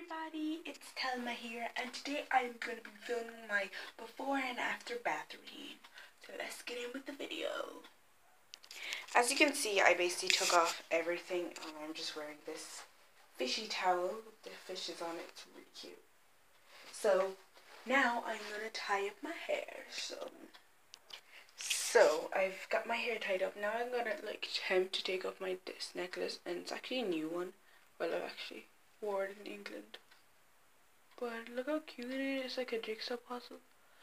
everybody, it's Telma here, and today I'm going to be filming my before and after bath routine. So let's get in with the video. As you can see, I basically took off everything and I'm just wearing this fishy towel with the fishes on it. It's really cute. So now I'm going to tie up my hair. So I've got my hair tied up. Now I'm going to attempt to take off this necklace, and it's actually a new one. Well, I've actually wore it in England. But look how cute it is. It's like a jigsaw puzzle.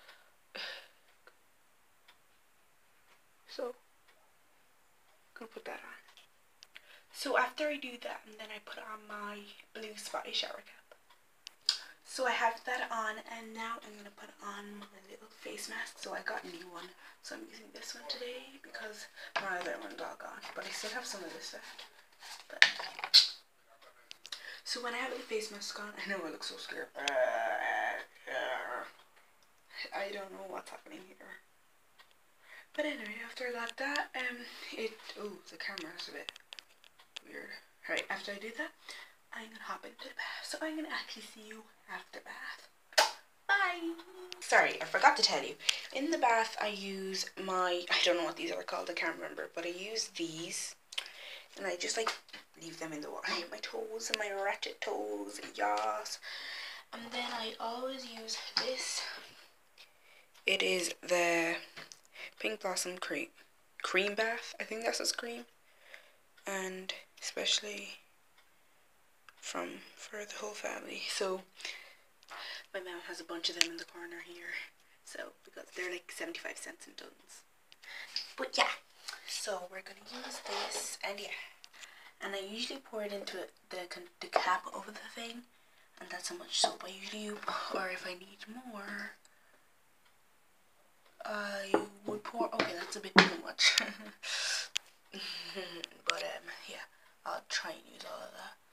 So, I'm gonna put that on. So after I do that, and then I put on my blue spotty shower cap. So I have that on, and now I'm gonna put on my little face mask. So I got a new one. So I'm using this one today because my other one's all gone. But I still have some of this left. So when I have the face mask on, I know I look so scared. I don't know what's happening here. But anyway, after I got that, the camera's a bit weird. Alright, after I do that, I'm gonna hop into the bath. So I'm gonna actually see you after bath. Bye! Sorry, I forgot to tell you. In the bath, I use I don't know what these are called, I can't remember, but I use these. And I just leave them in the water. My toes and my ratchet toes, yas. And then I always use this. It is the Pink Blossom cream bath. I think that's its cream. And especially for the whole family. So my mom has a bunch of them in the corner here. So because they're like 75 cents in tons. But yeah. So we're gonna use this, and yeah. And I usually pour it into the cap over the thing, and that's how much soap I usually use. Or if I need more, I would pour. Okay, that's a bit too much. But yeah, I'll try and use all of that.